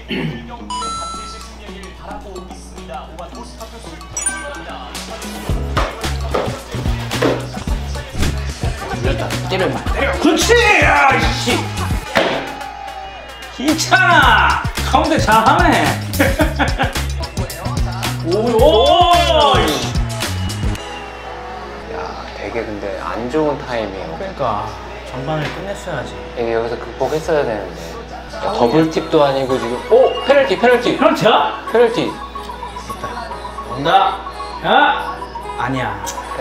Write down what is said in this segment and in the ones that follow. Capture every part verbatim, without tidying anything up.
때려 때려. 그렇지! 아이씨! 괜찮아! 가운데 잘하네! 오! 야, 되게 근데 안 좋은 타임이에요. 그러니까 전반을 끝냈어야지. 이게 여기서 극복했어야 되는데. 야, 더블 팁도 아니고 지금. 오! 페널티, 페널티! 페널티야? 페널티! 온다! 야! 아니야.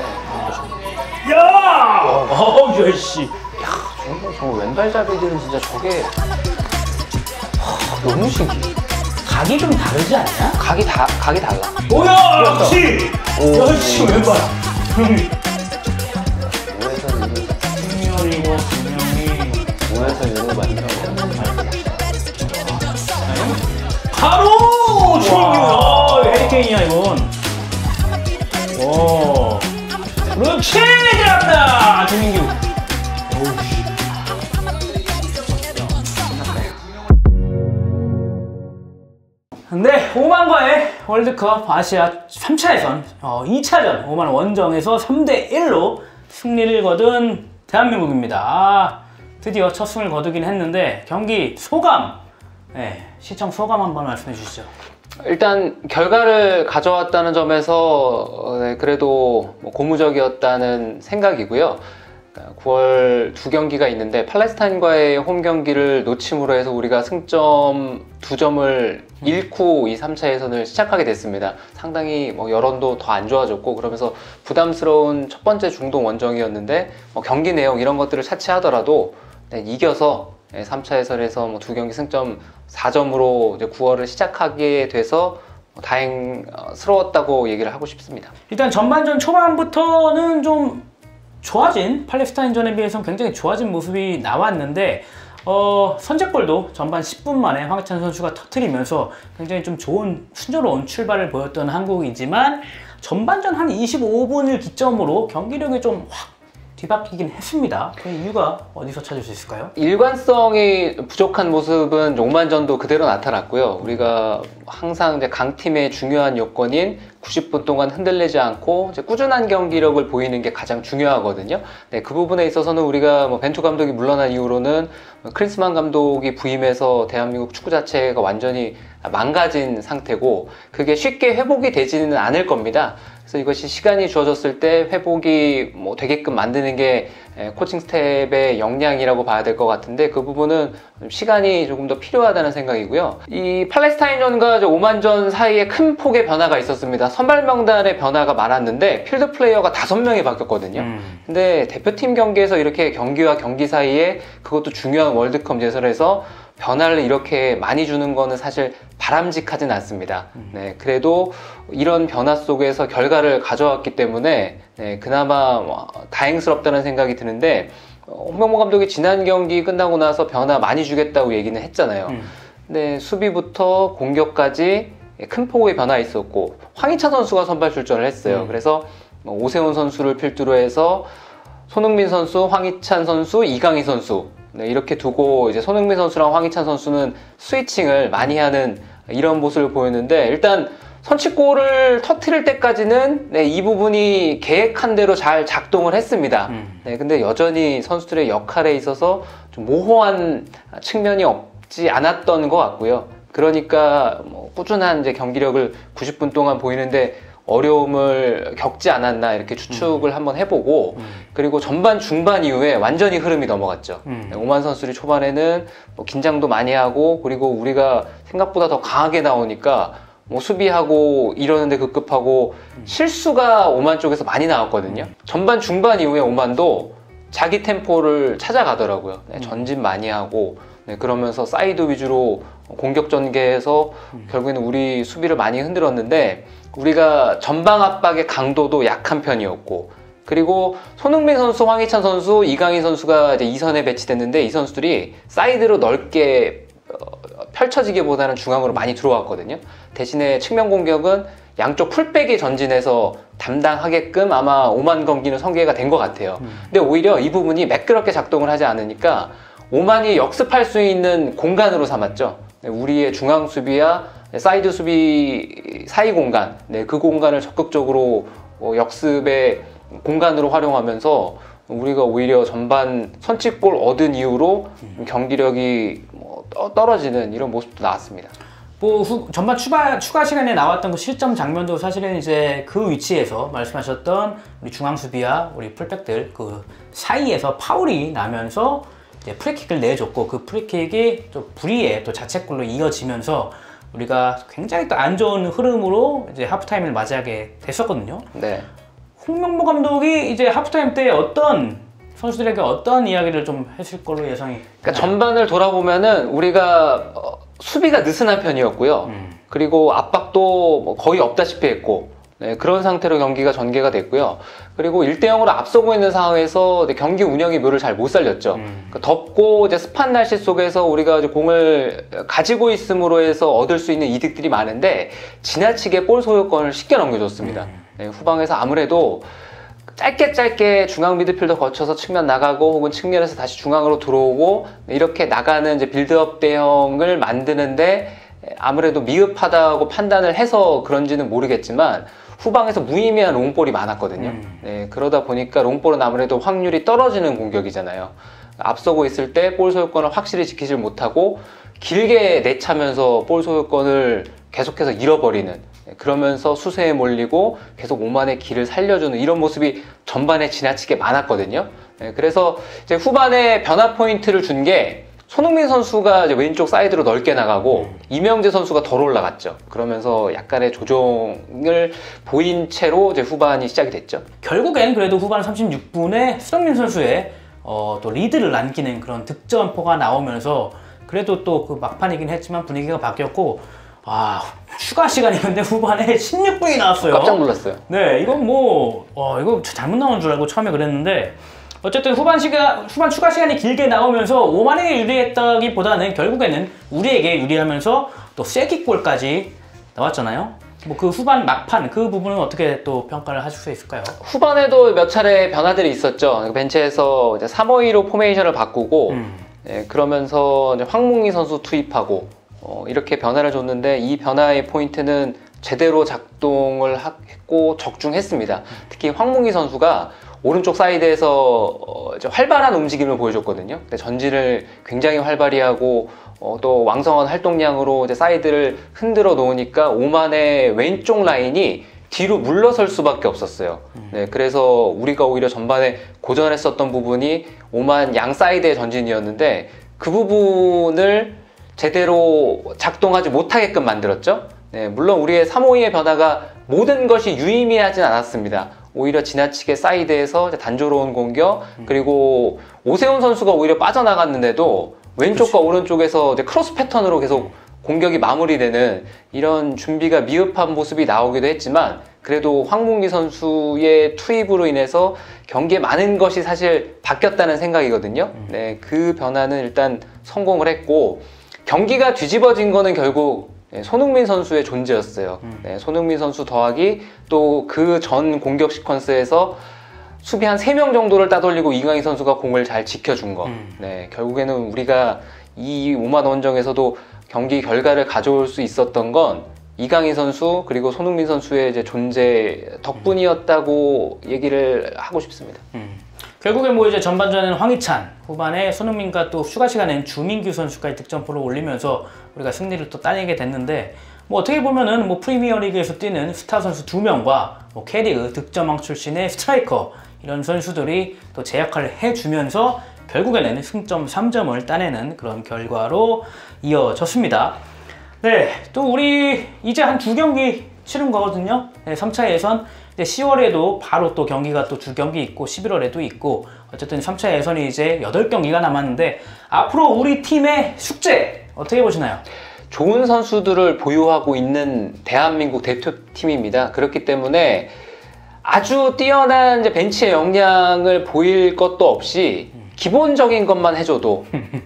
야! 어우, 야씨. 야, 정말 저 왼발잡이들은 진짜 저게 하, 너무 신기해. 각이 좀 다르지 않냐? 각이 다 각이 달라. 오야! 역시! 역시 왼발! 오에서 이거 승렬이고 분명히 오에서 이거 완전 바로! 최민규! 어, 해리케인이야 이건. 오. 그렇지! 잘한다! 최민규. 오우씨. 네, 오만과의 월드컵 아시아 삼 차 예선 어, 이 차전 오만 원정에서 삼 대 일로 승리를 거둔 대한민국입니다. 아, 드디어 첫 승을 거두긴 했는데 경기 소감, 네, 시청 소감 한번 말씀해 주시죠. 일단 결과를 가져왔다는 점에서 네, 그래도 뭐 고무적이었다는 생각이고요. 구월 두 경기가 있는데 팔레스타인과의 홈 경기를 놓침으로 해서 우리가 승점 두 점을 잃고 이 삼 차 예선을 시작하게 됐습니다. 상당히 뭐 여론도 더 안 좋아졌고 그러면서 부담스러운 첫 번째 중동 원정이었는데 뭐 경기 내용 이런 것들을 차치하더라도 네, 이겨서 삼 차 예선에서 뭐 두 경기 승점 사 점으로 이제 구월을 시작하게 돼서 뭐 다행스러웠다고 얘기를 하고 싶습니다. 일단 전반전 초반부터는 좀 좋아진, 팔레스타인전에 비해서는 굉장히 좋아진 모습이 나왔는데 어, 선제골도 전반 십 분 만에 황희찬 선수가 터뜨리면서 굉장히 좀 좋은 순조로운 출발을 보였던 한국이지만 전반전 한 이십오 분을 기점으로 경기력이 좀 확 뒤바뀌긴 했습니다. 그 이유가 어디서 찾을 수 있을까요? 일관성이 부족한 모습은 오만전도 그대로 나타났고요. 우리가 항상 이제 강팀의 중요한 요건인 구십 분 동안 흔들리지 않고 이제 꾸준한 경기력을 보이는 게 가장 중요하거든요. 네, 그 부분에 있어서는 우리가 뭐 벤투 감독이 물러난 이후로는 크리스만 감독이 부임해서 대한민국 축구 자체가 완전히 망가진 상태고 그게 쉽게 회복이 되지는 않을 겁니다. 그래서 이것이 시간이 주어졌을 때 회복이 뭐 되게끔 만드는 게 코칭 스텝의 역량이라고 봐야 될 것 같은데 그 부분은 시간이 조금 더 필요하다는 생각이고요. 이 팔레스타인전과 오만전 사이에 큰 폭의 변화가 있었습니다. 선발 명단의 변화가 많았는데 필드 플레이어가 다섯 명이 바뀌었거든요. 음. 근데 대표팀 경기에서 이렇게 경기와 경기 사이에 그것도 중요한 월드컵 예선에서 변화를 이렇게 많이 주는 거는 사실 바람직하진 않습니다. 네, 그래도 이런 변화 속에서 결과를 가져왔기 때문에 네, 그나마 뭐 다행스럽다는 생각이 드는데 홍명보 감독이 지난 경기 끝나고 나서 변화 많이 주겠다고 얘기는 했잖아요. 음. 근데 수비부터 공격까지 큰 폭의 변화 있었고 황희찬 선수가 선발 출전을 했어요. 음. 그래서 오세훈 선수를 필두로 해서 손흥민 선수, 황희찬 선수, 이강인 선수 네, 이렇게 두고 이제 손흥민 선수랑 황희찬 선수는 스위칭을 많이 하는 이런 모습을 보였는데 일단 선취골을 터뜨릴 때까지는 네, 이 부분이 계획한 대로 잘 작동을 했습니다. 음. 네, 근데 여전히 선수들의 역할에 있어서 좀 모호한 측면이 없지 않았던 것 같고요. 그러니까 뭐 꾸준한 이제 경기력을 구십 분 동안 보이는데 어려움을 겪지 않았나 이렇게 추측을 음. 한번 해보고 음. 그리고 전반 중반 이후에 완전히 흐름이 넘어갔죠. 음. 네, 오만 선수들이 초반에는 뭐 긴장도 많이 하고 그리고 우리가 생각보다 더 강하게 나오니까 뭐 수비하고 이러는데 급급하고 음. 실수가 오만 쪽에서 많이 나왔거든요. 음. 전반 중반 이후에 오만도 자기 템포를 찾아가더라고요. 네, 전진 많이 하고 네, 그러면서 사이드 위주로 공격 전개해서 음. 결국에는 우리 수비를 많이 흔들었는데 우리가 전방 압박의 강도도 약한 편이었고 그리고 손흥민 선수, 황희찬 선수, 이강인 선수가 이제 이 선에 배치됐는데 이 선수들이 사이드로 넓게 펼쳐지기보다는 중앙으로 많이 들어왔거든요. 대신에 측면 공격은 양쪽 풀백이 전진해서 담당하게끔 아마 오만 경기는 설계가 된 것 같아요. 음. 근데 오히려 이 부분이 매끄럽게 작동을 하지 않으니까 오만이 역습할 수 있는 공간으로 삼았죠. 우리의 중앙 수비와 사이드 수비 사이 공간, 네, 그 공간을 적극적으로 어, 역습의 공간으로 활용하면서 우리가 오히려 전반 선취골 얻은 이후로 경기력이 뭐 떨어지는 이런 모습도 나왔습니다. 뭐 후, 전반 추가, 추가 시간에 나왔던 그 실점 장면도 사실은 이제 그 위치에서 말씀하셨던 우리 중앙 수비와 우리 풀백들 그 사이에서 파울이 나면서 이제 프리킥을 내줬고, 그 프리킥이 또 불의의 또 자책골로 이어지면서 우리가 굉장히 또 안 좋은 흐름으로 이제 하프타임을 맞이하게 됐었거든요. 네. 홍명보 감독이 이제 하프타임 때 어떤 선수들에게 어떤 이야기를 좀 했을 걸로 예상이? 그러니까 전반을 돌아보면은 우리가 어, 수비가 느슨한 편이었고요. 음. 그리고 압박도 뭐 거의 없다시피 했고, 네, 그런 상태로 경기가 전개가 됐고요. 그리고 일 대 영으로 앞서고 있는 상황에서 경기 운영이 묘를 잘 못 살렸죠. 음. 그러니까 덥고 이제 습한 날씨 속에서 우리가 이제 공을 가지고 있음으로 해서 얻을 수 있는 이득들이 많은데 지나치게 볼 소유권을 쉽게 넘겨줬습니다. 음. 네, 후방에서 아무래도 짧게 짧게 중앙 미드필더 거쳐서 측면 나가고 혹은 측면에서 다시 중앙으로 들어오고 이렇게 나가는 이제 빌드업 대형을 만드는데 아무래도 미흡하다고 판단을 해서 그런지는 모르겠지만 후방에서 무의미한 롱볼이 많았거든요. 음. 네, 그러다 보니까 롱볼은 아무래도 확률이 떨어지는 공격이잖아요. 앞서고 있을 때 볼 소유권을 확실히 지키질 못하고 길게 내차면서 볼 소유권을 계속해서 잃어버리는, 그러면서 수세에 몰리고 계속 오만의 길을 살려주는 이런 모습이 전반에 지나치게 많았거든요. 그래서 이제 후반에 변화 포인트를 준 게 손흥민 선수가 이제 왼쪽 사이드로 넓게 나가고 음. 이명재 선수가 덜 올라갔죠. 그러면서 약간의 조정을 보인 채로 이제 후반이 시작이 됐죠. 결국엔 그래도 후반 삼십육 분에 손흥민 선수의 어, 또 리드를 남기는 그런 득점포가 나오면서 그래도 또 그 막판이긴 했지만 분위기가 바뀌었고, 아, 추가 시간이 근데 후반에 십육 분이 나왔어요. 깜짝 놀랐어요. 네, 이건 뭐, 어, 이거 잘못 나온 줄 알고 처음에 그랬는데, 어쨌든 후반 시간, 후반 추가 시간이 길게 나오면서 오만에게 유리했다기보다는 결국에는 우리에게 유리하면서 또 쐐기골까지 나왔잖아요. 뭐 그 후반 막판 그 부분은 어떻게 또 평가를 하실 수 있을까요? 후반에도 몇 차례 변화들이 있었죠. 벤치에서 이제 삼 오이로 포메이션을 바꾸고, 음. 예, 그러면서 이제 황몽희 선수 투입하고, 어, 이렇게 변화를 줬는데 이 변화의 포인트는 제대로 작동을 했고 적중했습니다. 특히 황몽희 선수가 오른쪽 사이드에서 어, 이제 활발한 움직임을 보여줬거든요. 근데 전진을 굉장히 활발히 하고 어, 또 왕성한 활동량으로 이제 사이드를 흔들어 놓으니까 오만의 왼쪽 라인이 뒤로 물러설 수밖에 없었어요. 네, 그래서 우리가 오히려 전반에 고전했었던 부분이 오만 양 사이드의 전진이었는데 그 부분을 제대로 작동하지 못하게끔 만들었죠. 네, 물론 우리의 삼 오이의 변화가 모든 것이 유의미하진 않았습니다. 오히려 지나치게 사이드에서 단조로운 공격, 그리고 오세훈 선수가 오히려 빠져나갔는데도 왼쪽과 그치. 오른쪽에서 이제 크로스 패턴으로 계속 공격이 마무리되는 이런 준비가 미흡한 모습이 나오기도 했지만, 그래도 황문기 선수의 투입으로 인해서 경기에 많은 것이 사실 바뀌었다는 생각이거든요. 네, 그 변화는 일단 성공을 했고, 경기가 뒤집어진 거는 결국 손흥민 선수의 존재였어요. 네, 손흥민 선수 더하기 또 그 전 공격 시퀀스에서 수비 한 세 명 정도를 따돌리고 이강인 선수가 공을 잘 지켜준 거. 네, 결국에는 우리가 이 오만 원정에서도 경기 결과를 가져올 수 있었던 건 이강인 선수 그리고 손흥민 선수의 이제 존재 덕분이었다고 얘기를 하고 싶습니다. 음. 결국에 뭐 이제 전반전에는 황희찬, 후반에 손흥민과 또 추가 시간엔 주민규 선수까지 득점포를 올리면서 우리가 승리를 또 따내게 됐는데, 뭐 어떻게 보면은 뭐 프리미어리그에서 뛰는 스타 선수 두 명과 뭐 K리그 득점왕 출신의 스트라이커 이런 선수들이 또 제 역할을 해주면서 결국에는 승점 삼 점을 따내는 그런 결과로 이어졌습니다. 네, 또 우리 이제 한 두 경기 치른 거거든요. 네, 삼 차 예선. 시월에도 바로 또 경기가 또 두 경기 있고 십일월에도 있고, 어쨌든 삼 차 예선이 이제 여덟 경기가 남았는데 앞으로 우리 팀의 숙제 어떻게 보시나요? 좋은 선수들을 보유하고 있는 대한민국 대표팀입니다. 그렇기 때문에 아주 뛰어난 이제 벤치의 역량을 보일 것도 없이 기본적인 것만 해줘도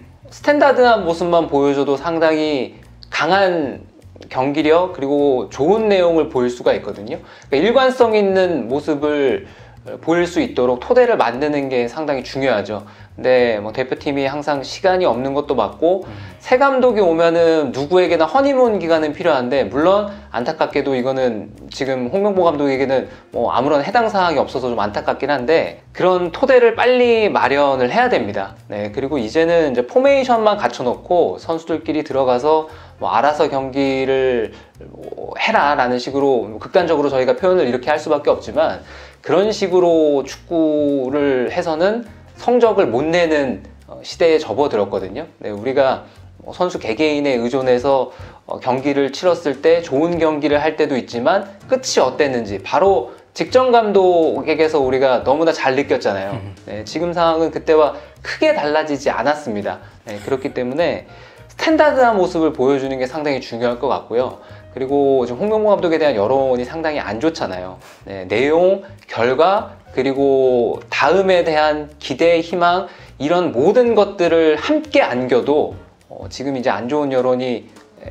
스탠다드한 모습만 보여줘도 상당히 강한 경기력 그리고 좋은 내용을 보일 수가 있거든요. 그러니까 일관성 있는 모습을 보일 수 있도록 토대를 만드는 게 상당히 중요하죠. 근데 뭐 대표팀이 항상 시간이 없는 것도 맞고 음. 새 감독이 오면은 누구에게나 허니문 기간은 필요한데 물론 안타깝게도 이거는 지금 홍명보 감독에게는 뭐 아무런 해당 사항이 없어서 좀 안타깝긴 한데 그런 토대를 빨리 마련을 해야 됩니다. 네, 그리고 이제는 이제 포메이션만 갖춰놓고 선수들끼리 들어가서 뭐 알아서 경기를 해라 라는 식으로 극단적으로 저희가 표현을 이렇게 할 수밖에 없지만 그런 식으로 축구를 해서는 성적을 못 내는 시대에 접어들었거든요. 네, 우리가 선수 개개인에 의존해서 경기를 치렀을 때 좋은 경기를 할 때도 있지만 끝이 어땠는지 바로 직전 감독에게서 우리가 너무나 잘 느꼈잖아요. 네, 지금 상황은 그때와 크게 달라지지 않았습니다. 네, 그렇기 때문에 스탠다드한 모습을 보여주는 게 상당히 중요할 것 같고요. 그리고 지금 홍명보 감독에 대한 여론이 상당히 안 좋잖아요. 네, 내용, 결과, 그리고 다음에 대한 기대, 희망 이런 모든 것들을 함께 안겨도 어, 지금 이제 안 좋은 여론이 에,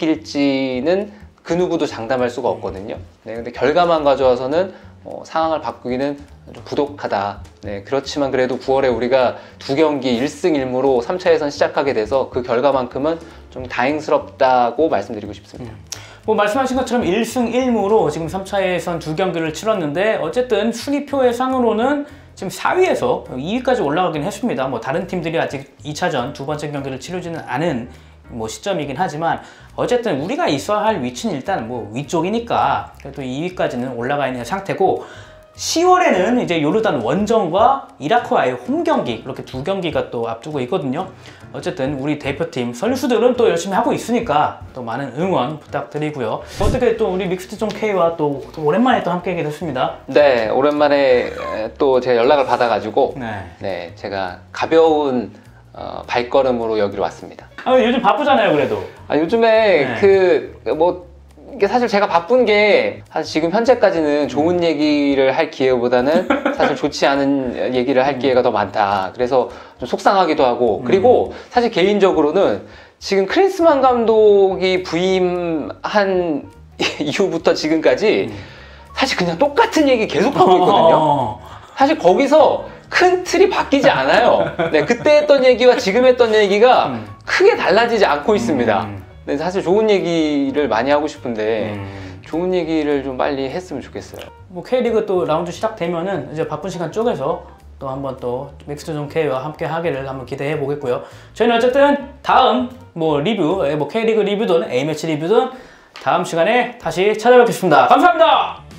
바뀔지는 그 누구도 장담할 수가 없거든요. 네, 근데 결과만 가져와서는 어, 상황을 바꾸기는 좀 부족하다. 네, 그렇지만 그래도 구월에 우리가 두 경기 일승 일무로 삼 차 예선 시작하게 돼서 그 결과만큼은 좀 다행스럽다고 말씀드리고 싶습니다. 음. 뭐 말씀하신 것처럼 일승 일무로 지금 삼 차 예선 두 경기를 치렀는데 어쨌든 순위표의 상으로는 지금 사 위에서 이 위까지 올라가긴 했습니다. 뭐 다른 팀들이 아직 이 차전 두 번째 경기를 치르지는 않은 뭐 시점이긴 하지만 어쨌든 우리가 있어야 할 위치는 일단 뭐 위쪽이니까 그래도 이 위까지는 올라가 있는 상태고 시월에는 이제 요르단 원정과 이라크와의 홈 경기 이렇게 두 경기가 또 앞두고 있거든요. 어쨌든 우리 대표팀 선수들은 또 열심히 하고 있으니까 또 많은 응원 부탁드리고요. 어떻게 또 우리 믹스드 존 K와 또, 또 오랜만에 또 함께 하게 됐습니다. 네, 오랜만에 또 제가 연락을 받아가지고 네, 네 제가 가벼운 어, 발걸음으로 여기로 왔습니다. 아, 요즘 바쁘잖아요, 그래도. 아, 요즘에 네. 그 뭐 이게 사실 제가 바쁜 게 사실 지금 현재까지는 좋은 음. 얘기를 할 기회보다는 사실 좋지 않은 얘기를 할 기회가 더 많다. 그래서 좀 속상하기도 하고 그리고 음. 사실 개인적으로는 지금 크린스만 감독이 부임한 이후부터 지금까지 음. 사실 그냥 똑같은 얘기 계속하고 있거든요. 사실 거기서 큰 틀이 바뀌지 않아요. 네, 그때 했던 얘기와 지금 했던 얘기가 음. 크게 달라지지 않고 있습니다. 음. 네, 사실 좋은 얘기를 많이 하고 싶은데 음. 좋은 얘기를 좀 빨리 했으면 좋겠어요. 뭐 K리그 또 라운드 시작되면은 이제 바쁜 시간 쪼개서 또 한번 또 믹스드 존 K와 함께 하기를 한번 기대해 보겠고요. 저희는 어쨌든 다음 뭐 리뷰, 뭐 K리그 리뷰든 A매치 리뷰든 다음 시간에 다시 찾아뵙겠습니다. 감사합니다.